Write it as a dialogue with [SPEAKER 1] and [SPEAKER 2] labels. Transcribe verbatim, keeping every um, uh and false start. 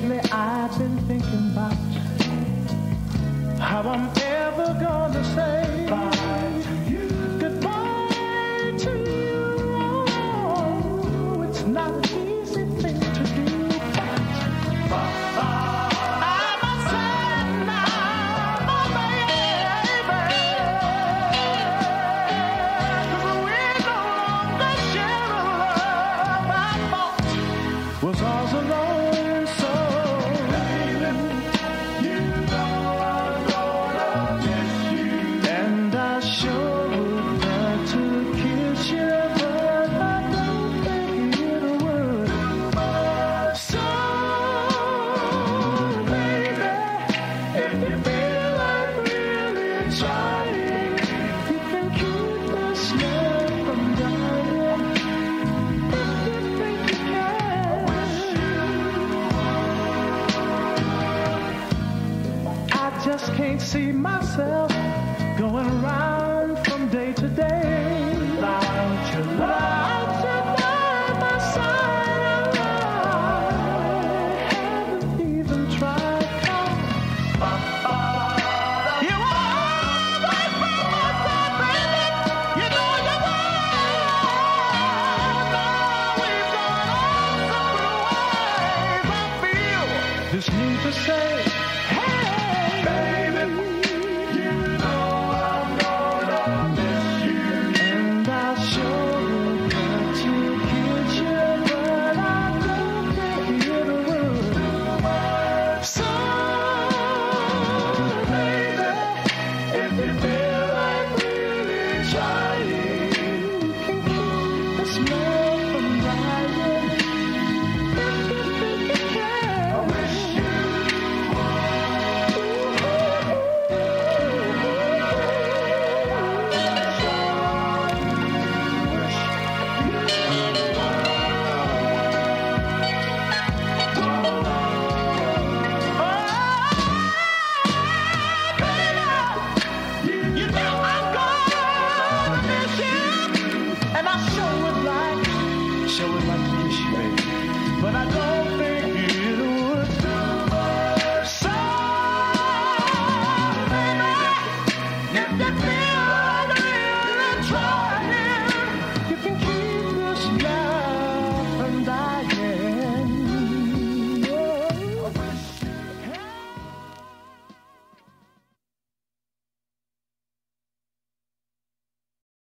[SPEAKER 1] Lately I've been thinking about how I'm ever gonna say bye to you. Goodbye to you. Oh, it's not an easy thing to do. Bye, bye. I'm a sad now, my baby. 'Cause we're no longer sharing love. I thought was ours alone. Can't see myself going around from day to day without your love, without your by my side. I haven't even tried. Come, you always by my side, baby. You know you are. Now we've gone all separate ways. I feel this need to say, but I don't